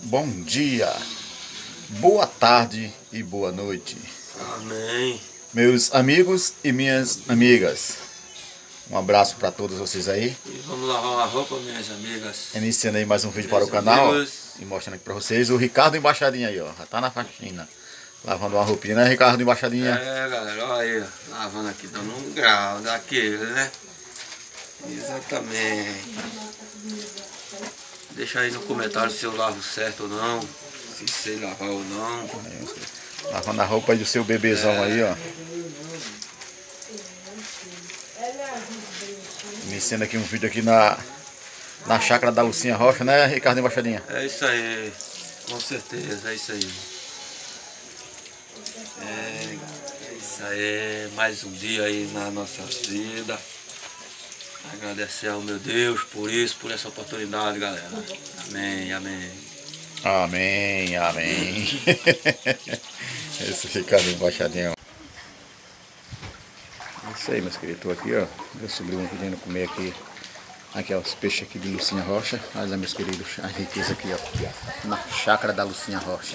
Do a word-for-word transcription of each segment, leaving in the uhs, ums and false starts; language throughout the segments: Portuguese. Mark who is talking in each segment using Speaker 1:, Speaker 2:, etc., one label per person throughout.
Speaker 1: Bom dia, boa tarde e boa noite.
Speaker 2: Amém.
Speaker 1: Meus amigos e minhas amigas, um abraço para todos vocês aí.
Speaker 2: E vamos lavar uma roupa, minhas amigas.
Speaker 1: Iniciando aí mais um vídeo
Speaker 2: Meus
Speaker 1: para o canal, ó,
Speaker 2: amigos.
Speaker 1: e mostrando aqui para vocês o Ricardo Embaixadinha aí, ó, já tá na faxina, lavando uma roupinha, né, Ricardo Embaixadinha?
Speaker 2: É, galera, olha aí, ó, lavando aqui, dando um grau daquele, né? Exatamente. Deixa aí no comentário se eu lavo certo ou não, se sei lavar ou não.
Speaker 1: Lavando a roupa aí do seu bebezão
Speaker 2: É.
Speaker 1: aí, ó. Iniciando aqui um vídeo aqui na, na chácara da Lucinha Rocha, né, Ricardo Embaixadinha?
Speaker 2: É isso aí, com certeza, é isso aí. É, é isso aí, mais um dia aí na nossa vida. Agradecer ao meu Deus por isso, por essa oportunidade, galera. Amém, amém.
Speaker 1: Amém, amém. Esse Ricardo Embaixadinha. É isso aí, meus queridos. Estou aqui, ó. Meu sobrinho querendo comer aqui. Aqui, ó, os peixes aqui de Lucinha Rocha. Olha, meus queridos, a riqueza aqui, ó. Na chácara da Lucinha Rocha.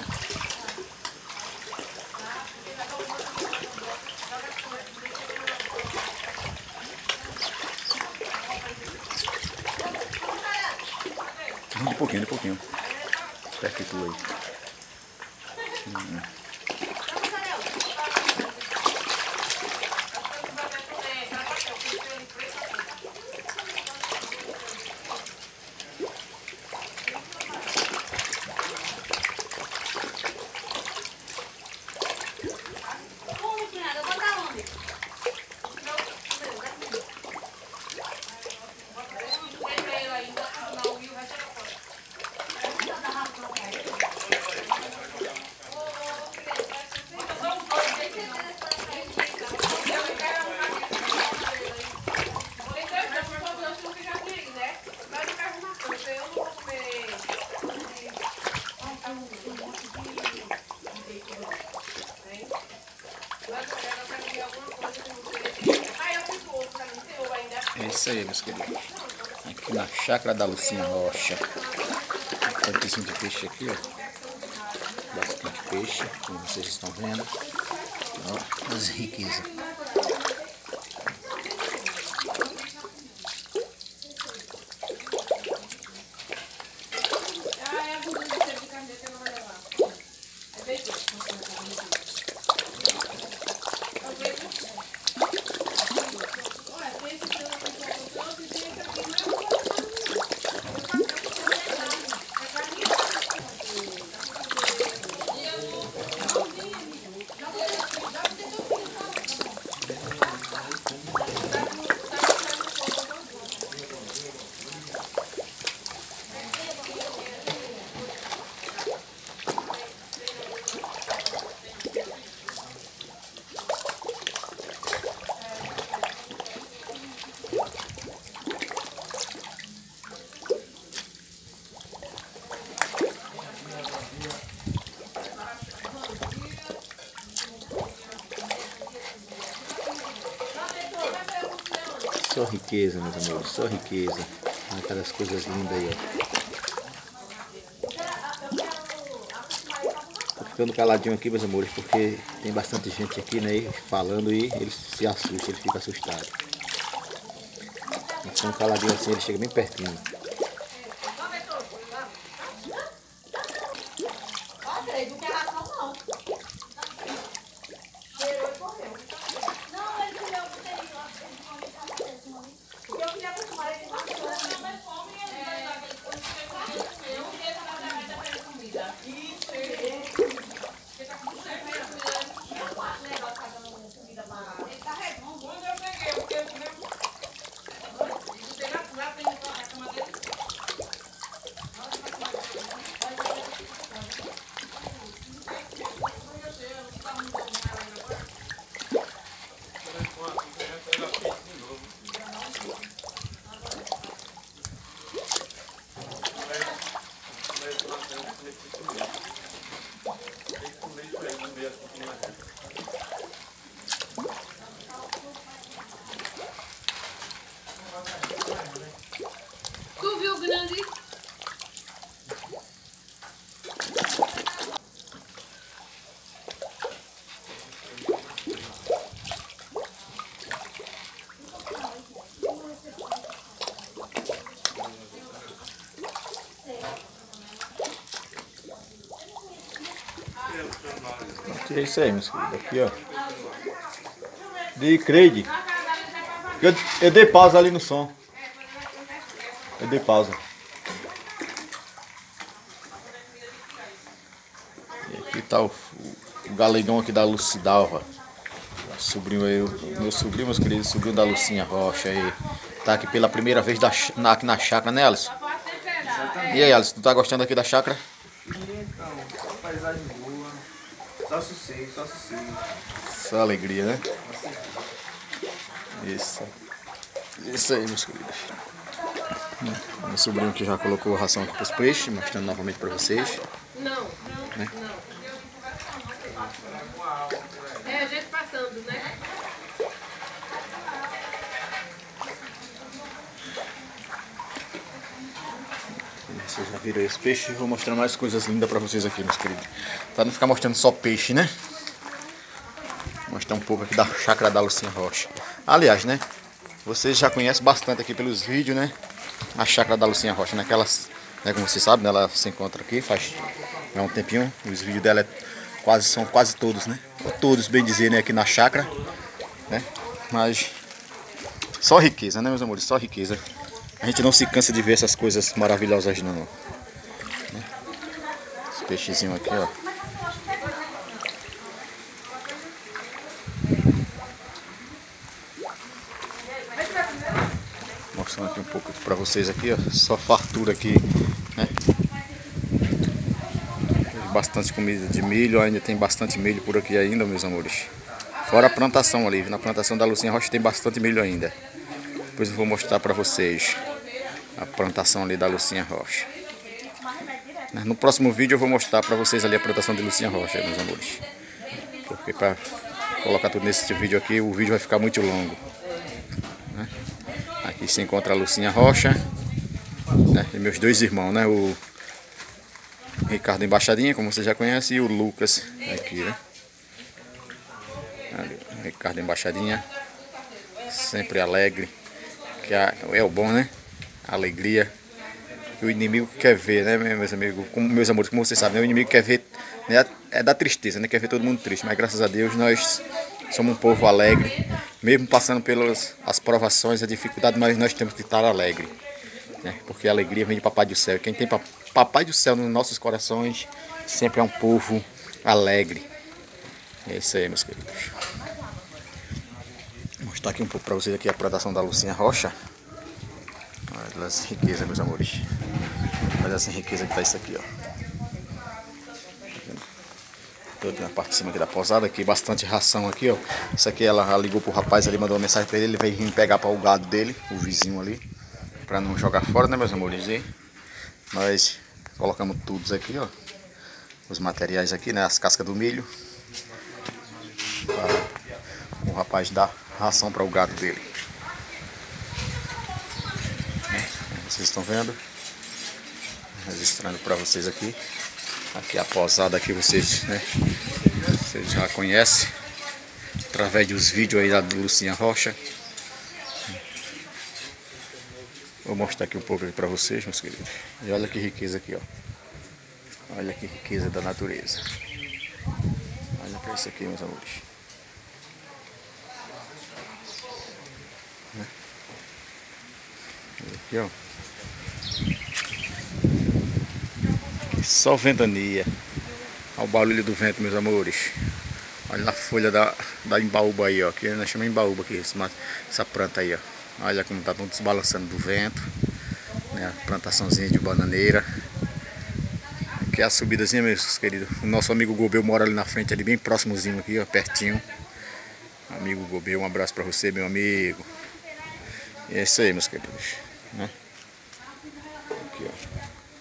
Speaker 1: De pouquinho, de pouquinho. Perto de tu aí. Hum. É isso aí, meus queridos. Aqui na chácara da Lucinha Rocha. Tantíssimo de peixe aqui, ó. Bastante peixe, como vocês estão vendo. Ó, as riquezas. Só riqueza, meus amigos, só riqueza. Aquelas coisas lindas aí, ó. Tô ficando caladinho aqui, meus amores, porque tem bastante gente aqui, né, falando e ele se assusta, ele fica assustado. Então caladinho assim, ele chega bem pertinho.
Speaker 3: Tu viu o grande?
Speaker 1: É isso aí, meus queridos. Aqui, ó. De Craig. Eu, eu dei pausa ali no som. Eu dei pausa. E aqui tá o, o, o galegão aqui da Lucidalva. Sobrinho aí, o meu sobrinho, meus queridos, sobrinho da Lucinha Rocha aí. Tá aqui pela primeira vez da, na, aqui na chácara, né, Alisson? E aí, Alisson, tu tá gostando aqui da chácara?
Speaker 3: Então, só paisagem boa. Só sossego, só sossego.
Speaker 1: Só alegria, né? Isso. Isso aí, meus queridos. Meu sobrinho que já colocou a ração aqui para os peixes, mostrando novamente para vocês.
Speaker 4: Não, não, né? Não. É a gente passando, né?
Speaker 1: Vocês já viram aí os peixes, vou mostrar mais coisas lindas para vocês aqui, meus queridos. Pra não ficar mostrando só peixe, né? Vou mostrar um pouco aqui da chácara da Lucinha Rocha. Aliás, né? Vocês já conhecem bastante aqui pelos vídeos, né? A chácara da Lucinha Rocha, naquelas, né, como vocês sabem, né, ela se encontra aqui faz há um tempinho. Os vídeos dela é quase, são quase todos, né? Todos, bem dizer, né, aqui na chácara, né? Mas só riqueza, né, meus amores? Só riqueza. A gente não se cansa de ver essas coisas maravilhosas, não. Né? Os peixezinhos aqui, ó. Mostrando aqui um pouco para vocês aqui, ó, só fartura aqui, né? Bastante comida de milho, ainda tem bastante milho por aqui ainda, meus amores. Fora a plantação ali, na plantação da Lucinha Rocha tem bastante milho ainda. Depois eu vou mostrar para vocês a plantação ali da Lucinha Rocha. No próximo vídeo eu vou mostrar para vocês ali a plantação de Lucinha Rocha, meus amores. Porque para colocar tudo nesse vídeo aqui, o vídeo vai ficar muito longo. Aqui se encontra a Lucinha Rocha, né, e meus dois irmãos, né, o Ricardo Embaixadinha, como vocês já conhecem, e o Lucas aqui, né. Ali, o Ricardo Embaixadinha, sempre alegre, que é o bom, né, a alegria que o inimigo quer ver, né, meus amigos, como, meus amores, como vocês sabem, né, o inimigo quer ver, né, é da tristeza, né, quer ver todo mundo triste, mas graças a Deus nós somos um povo alegre, mesmo passando pelas as provações, a dificuldade, mas nós temos que estar alegre, né? Porque a alegria vem de Papai do Céu. Quem tem Papai do Céu nos nossos corações sempre é um povo alegre. É isso aí, meus queridos. Vou mostrar aqui um pouco para vocês aqui a plantação da Lucinha Rocha. Olha as riquezas, meus amores. Olha essa riqueza que tá isso aqui, ó. Toda na parte de cima aqui da pousada, aqui bastante ração aqui, ó. Isso aqui ela ligou pro rapaz ali, mandou uma mensagem pra ele, ele veio vir pegar para o gado dele, o vizinho ali, pra não jogar fora, né, meus amores? E nós colocamos tudo aqui, ó, os materiais aqui, né, as cascas do milho, para o rapaz dar ração para o gado dele. Vocês estão vendo? Registrando para vocês aqui. Aqui a pousada aqui, vocês, né, vocês já conhecem através dos vídeos aí da Lucinha Rocha. Vou mostrar aqui um pouco para vocês, meus queridos. E olha que riqueza aqui, ó. Olha que riqueza da natureza. Olha para isso aqui, meus amores. Aqui, ó. Só ventania. Olha o barulho do vento, meus amores. Olha a folha da, da embaúba aí, ó. Que nós chamamos embaúba aqui, essa planta aí, ó. Olha como tá tudo desbalançando do vento, né? A plantaçãozinha de bananeira. Aqui é a subidazinha, meus queridos. O nosso amigo Gobel mora ali na frente, ali bem próximozinho aqui, ó, pertinho. Amigo Gobel, um abraço pra você, meu amigo. E é isso aí, meus queridos, né? Aqui, ó.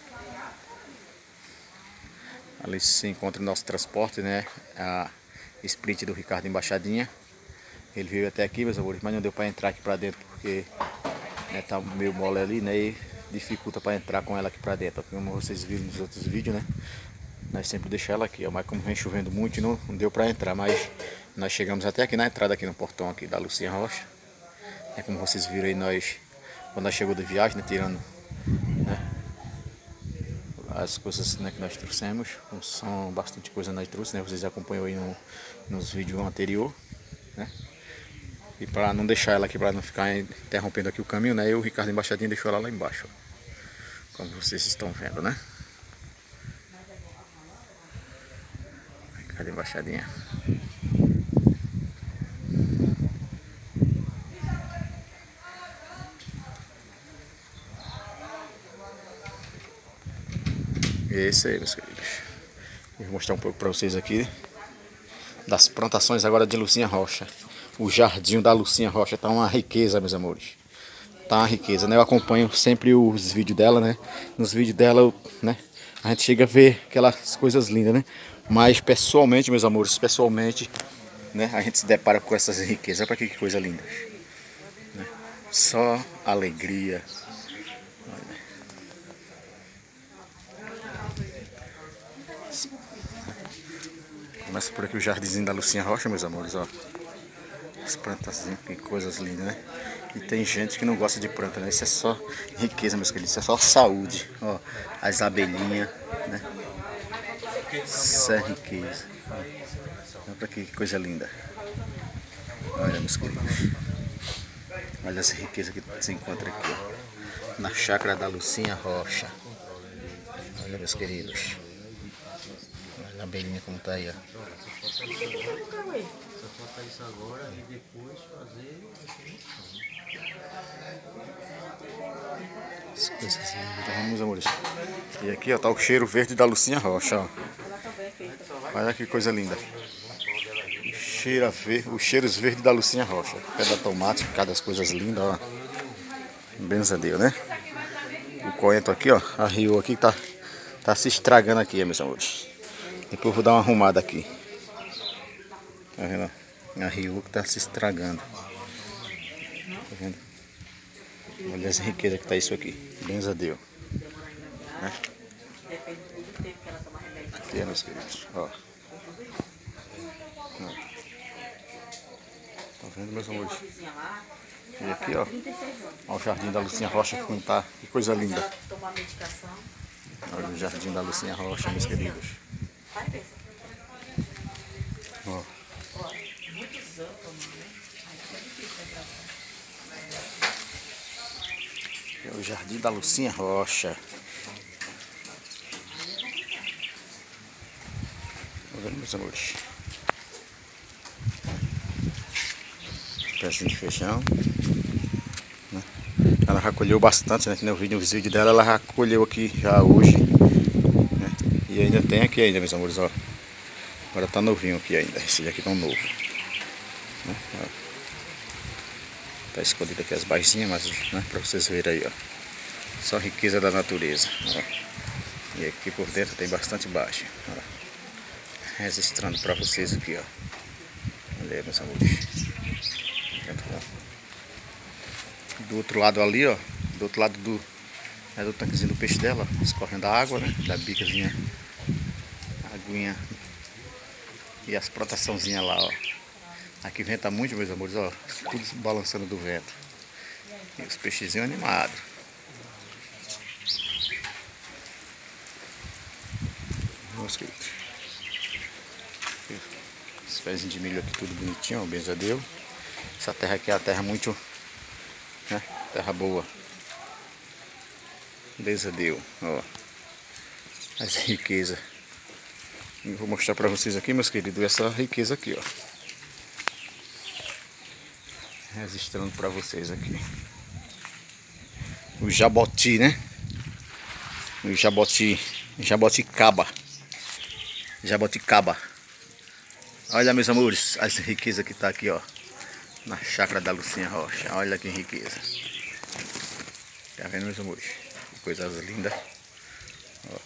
Speaker 1: Ali se encontra o nosso transporte, né? A Sprint do Ricardo Embaixadinha. Ele veio até aqui, meus amores, mas não deu para entrar aqui para dentro porque, né, tá meio mole ali, né? E dificulta para entrar com ela aqui para dentro. Como vocês viram nos outros vídeos, né? Nós sempre deixamos ela aqui, ó. Mas como vem chovendo muito, não, não deu para entrar. Mas nós chegamos até aqui na entrada, aqui no portão aqui da Lucinha Rocha. É como vocês viram aí, nós, quando nós chegou de viagem, né? Tirando, né, as coisas, né, que nós trouxemos. São bastante coisa nós trouxemos, né? Vocês acompanham aí no, nos vídeos anterior, né? E para não deixar ela aqui, para não ficar interrompendo aqui o caminho, né? Eu, o Ricardo Embaixadinha, deixou ela lá embaixo, ó, como vocês estão vendo, né? Ricardo Embaixadinha. É isso aí, meus queridos. Vou mostrar um pouco para vocês aqui das plantações agora de Lucinha Rocha. O jardim da Lucinha Rocha tá uma riqueza, meus amores. Tá uma riqueza, né? Eu acompanho sempre os vídeos dela, né? Nos vídeos dela, eu, né? A gente chega a ver aquelas coisas lindas, né? Mas pessoalmente, meus amores, pessoalmente, né? A gente se depara com essas riquezas. Olha pra que coisa linda, né? Só alegria. Começa por aqui o jardinzinho da Lucinha Rocha, meus amores, ó. As plantazinhas, que coisas lindas, né? E tem gente que não gosta de planta, né? Isso é só riqueza, meus queridos. Isso é só saúde, ó. As abelhinhas, né? Isso é riqueza. Olha pra que coisa linda. Olha, meus queridos. Olha essa riqueza que se encontra aqui, ó. Na chácara da Lucinha Rocha. Olha, meus queridos. Olha a abelhinha como tá aí, ó.
Speaker 5: Só falta isso agora e depois fazer.
Speaker 1: As coisas lindas, então, meus amores. E aqui, ó, tá o cheiro verde da Lucinha Rocha, ó. Olha que coisa linda. Cheira verde, os cheiros verdes da Lucinha Rocha. Pé da tomate, cada das coisas lindas, ó. Benza Deus, né? O coentro aqui, ó, arriou aqui, tá, tá se estragando aqui, meus amores. Depois eu vou dar uma arrumada aqui. Tá vendo? Arriou que tá se estragando. Tá vendo? Olha essa riqueza que tá isso aqui. Benza Deus. Né? Aqui, meus queridos. Ó. Ó. Tá vendo, meus amores? E aqui, ó. Ó o jardim da Lucinha Rocha, como tá. Que coisa linda. Olha o jardim da Lucinha Rocha, meus queridos. Ó. É o jardim da Lucinha Rocha. Tá vendo, meus amores? Pecinho de feijão, né? Ela já colheu bastante, né? Que no vídeo, no vídeo dela, ela já colheu aqui já hoje, né? E ainda tem aqui ainda, meus amores, ó. Agora tá novinho aqui ainda, esse aqui tão novo, né? Tá escondido aqui as baizinhas, mas, né, pra vocês verem aí, ó. Só riqueza da natureza, ó. E aqui por dentro tem bastante baixa, ó. Registrando pra vocês aqui, ó. Olha aí, meus amores. Do outro lado ali, ó. Do outro lado do, é do tanquezinho do peixe dela, escorrendo a água, né? Da bicazinha, a aguinha. E as plantaçãozinhas lá, ó. Aqui venta muito, meus amores, ó. Tudo balançando do vento. E os peixezinhos animados. Meus queridos. Os pezinhos de milho aqui tudo bonitinho, ó. Benza Deus. Essa terra aqui é a terra muito, né? Terra boa. Benza Deus, ó. As riquezas. Eu vou mostrar pra vocês aqui, meus queridos, essa riqueza aqui, ó. Registrando pra vocês aqui. O jaboti, né? O jaboti, jaboticaba. Jaboticaba. Olha, meus amores, as riquezas que tá aqui, ó. Na chácara da Lucinha Rocha. Olha que riqueza. Tá vendo, meus amores? Que coisas lindas. Ó.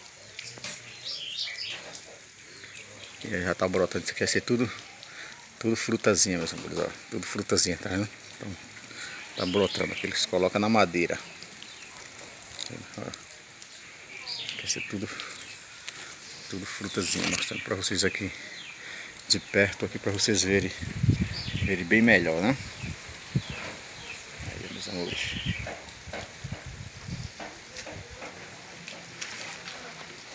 Speaker 1: E já tá brotando. Isso aqui vai ser tudo, tudo frutazinha, meus amores, ó. Tudo frutazinha, tá vendo? Então, tá brotando. Aqui eles colocam na madeira. Ó. Vai ser tudo, tudo frutazinha. Mostrando pra vocês aqui de perto, aqui pra vocês verem, verem bem melhor, né? Aí, meus amores.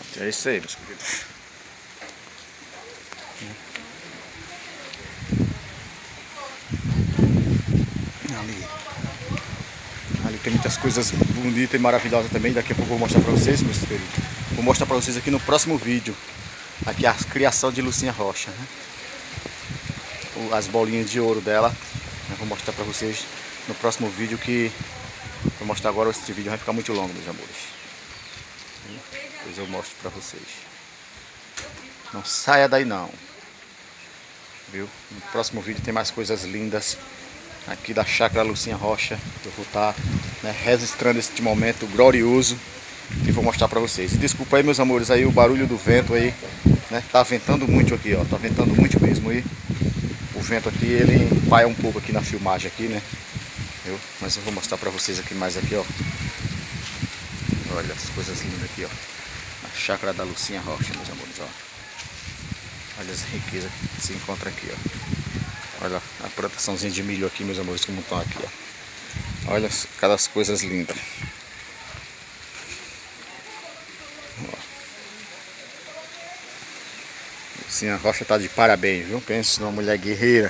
Speaker 1: É isso aí, meus queridos. Ali. Ali tem muitas coisas bonitas e maravilhosas também. Daqui a pouco eu vou mostrar pra vocês, meus queridos. Vou mostrar pra vocês aqui no próximo vídeo. Aqui a criação de Lucinha Rocha, né? As bolinhas de ouro dela. Eu vou mostrar pra vocês no próximo vídeo, que vou mostrar agora. Esse vídeo vai ficar muito longo, meus amores. Depois eu mostro pra vocês. Não saia daí não. Viu? No próximo vídeo tem mais coisas lindas aqui da chácara Lucinha Rocha. Eu vou estar, né, registrando este momento glorioso e vou mostrar pra vocês. E desculpa aí, meus amores, aí o barulho do vento aí, né? Tá ventando muito aqui, ó. Tá ventando muito mesmo aí. O vento aqui, ele vai um pouco aqui na filmagem aqui, né? Viu? Mas eu vou mostrar pra vocês aqui mais aqui, ó. Olha as coisas lindas aqui, ó. A chácara da Lucinha Rocha, meus amores, ó. Olha as riquezas que se encontra aqui, ó. Olha a plantaçãozinha de milho aqui, meus amores, como estão aqui, ó. Olha aquelas coisas lindas. Ó. Lucinha Rocha tá de parabéns, viu? Pensa numa mulher guerreira.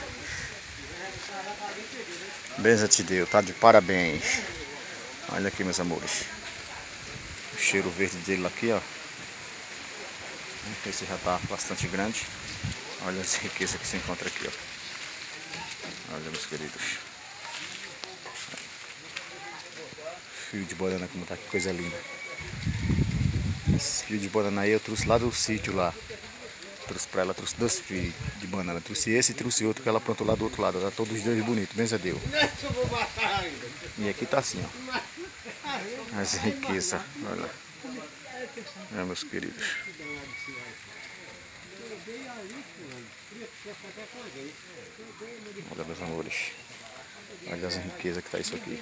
Speaker 1: Benza-te Deus, tá de parabéns. Olha aqui, meus amores. O cheiro verde dele aqui, ó. Esse já está bastante grande. Olha as riquezas que se encontra aqui, ó. Olha, meus queridos. Fio de banana, como tá, que coisa linda. Esse fio de banana aí eu trouxe lá do sítio lá. Trouxe pra ela, trouxe dois fios de banana. Trouxe esse e trouxe outro que ela plantou lá do outro lado. Tá todos os dois bonitos, benza a Deus. E aqui tá assim, ó. As riquezas, olha. É, meus queridos. Olha, meus amores. Olha as riquezas que tá isso aqui.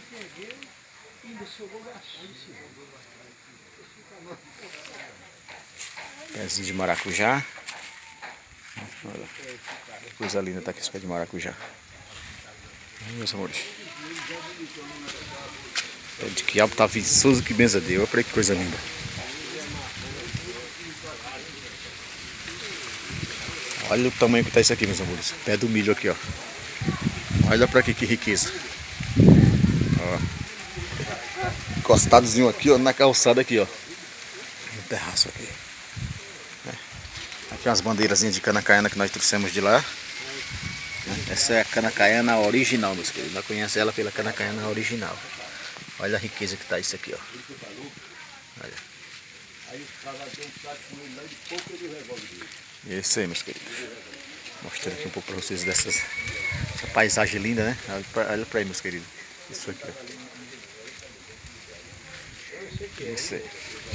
Speaker 1: Pezinho de maracujá. Olha, que coisa linda tá aqui esse pé de maracujá. Olha, meus amores. Pé de quiabo tá viçoso, que benza Deus. Olha pra aí que coisa linda. Olha o tamanho que tá isso aqui, meus amores. Pé do milho aqui, ó. Olha pra aqui que riqueza. Ó. Encostadozinho aqui, ó, na calçada aqui, ó. No terraço aqui. Aqui umas bandeirazinhas de cana-caiana que nós trouxemos de lá. Essa é a cana-caiana original, meus queridos. Nós conhecemos ela pela cana-caiana original. Olha a riqueza que tá isso aqui, ó. Olha. E é isso aí, meus queridos. Mostrando aqui um pouco para vocês dessas, essa paisagem linda, né? Olha pra, olha pra aí, meus queridos. Isso aqui, ó. É isso aí.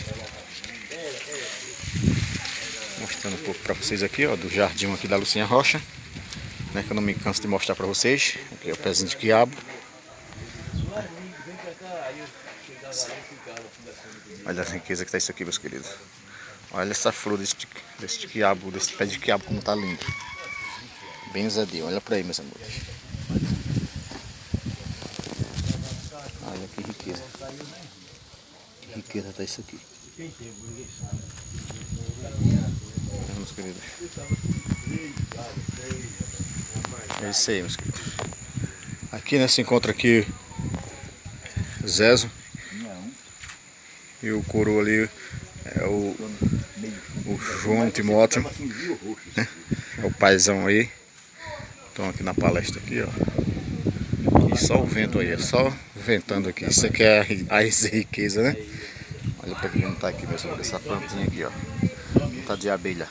Speaker 1: Mostrando um pouco para vocês aqui, ó, do jardim aqui da Lucinha Rocha, né? Que eu não me canso de mostrar para vocês. Aqui é o pezinho de quiabo. Olha a riqueza que tá isso aqui, meus queridos. Olha essa flor desse, desse quiabo, desse pé de quiabo, como tá lindo. Benza a Deus. Olha pra aí, meus amores. Olha que riqueza. Que riqueza tá isso aqui. Olha, meus queridos. É isso aí, meus queridos. Aqui, né, se encontra aqui Zezo. E o coroa ali é o, o João Timóteo, né? É o paizão aí. Estão aqui na palestra aqui, ó. E só o vento aí, é só ventando aqui. Isso aqui é a riqueza, né? Olha pra quem não tá aqui, pessoal. Essa plantinha aqui, ó. Tá de abelha.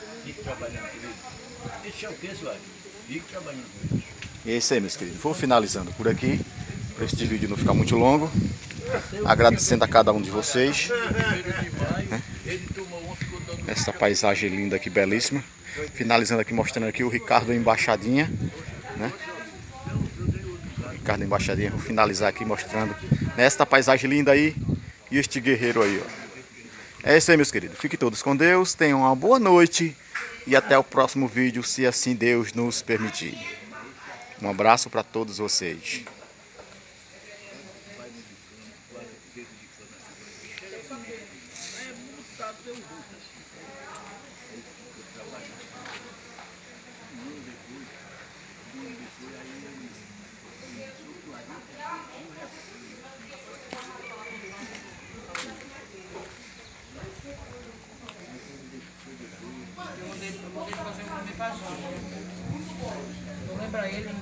Speaker 1: E é isso aí, meus queridos. Vou finalizando por aqui, para este vídeo não ficar muito longo. Agradecendo a cada um de vocês, né? Essa paisagem linda aqui, belíssima. Finalizando aqui, mostrando aqui o Ricardo Embaixadinha, né? Ricardo Embaixadinha. Vou finalizar aqui mostrando esta paisagem linda aí e este guerreiro aí, ó. É isso aí, meus queridos. Fiquem todos com Deus, tenham uma boa noite e até o próximo vídeo, se assim Deus nos permitir. Um abraço para todos vocês.
Speaker 6: Vou lembrar ele.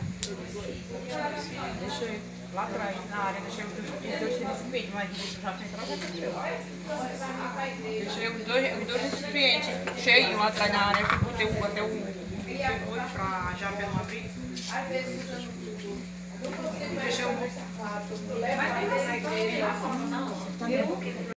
Speaker 6: Deixei lá atrás, na área, deixei os dois recipientes, mas já tem entrado deixei os dois, os dois recipientes cheios lá atrás na área, que botei o até o foi pra já pelo abrir. Deixei o